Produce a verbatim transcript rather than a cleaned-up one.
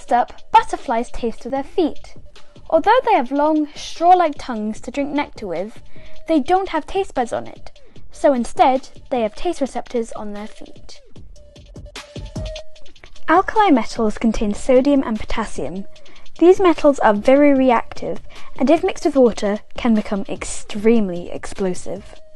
Next up, butterflies taste with their feet. Although they have long, straw-like tongues to drink nectar with, they don't have taste buds on it, so instead they have taste receptors on their feet. Alkali metals contain sodium and potassium. These metals are very reactive, and if mixed with water, can become extremely explosive.